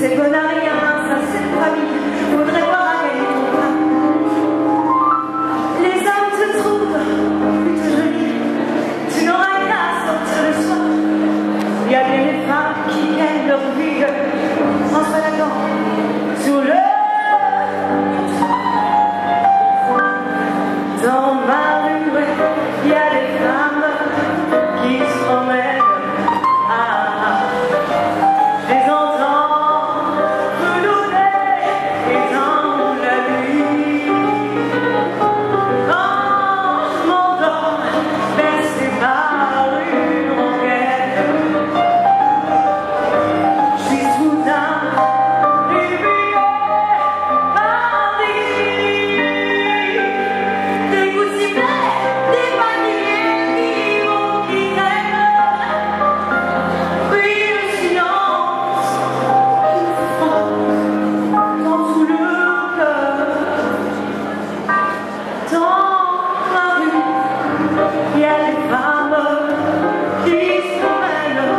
C'est bon à rien, ça c'est une famille. Faudrait voir à gagner ton pain. Les hommes te trouvent plutôt jolie. Tu n'auras qu'à sortir le soir. Il y a bien des femmes qui gagnent leur vie en se baladant sur le dans ma rue, il y a des femmes qui se promènent. Je les entends fredonner et dans la nuit. Quand je m'endors, bercé par une rengaine, je suis soudain réveillé par des cris, des coups de sifflet, des paniers qui vont, qui traînent. Puis le silence qui fond dans tout le cœur. Dans ma rue, il y a des femmes qui se promènent.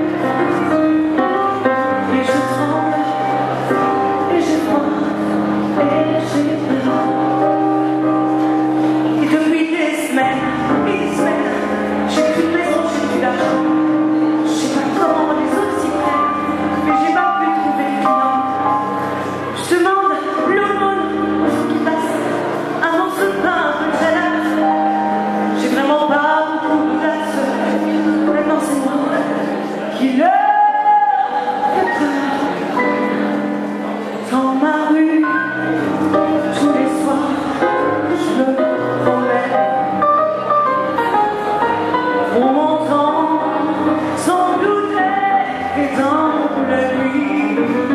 Et je tremble, et j'ai froid, et j'ai peur. Et depuis des semaines, j'ai plus de maison, j'ai plus d'argent. Je sais pas comment les autres s'y prennent, mais j'ai pas pu trouver le client. Je demande l'aumône aux gens qui passent, un morceau de pain, un peu de salade. J'ai vraiment pas beaucoup de place. Maintenant c'est moi qui leur fais peur. Dans ma rue, tous les soirs, je me promène. On m'entend sans douter et dans la nuit.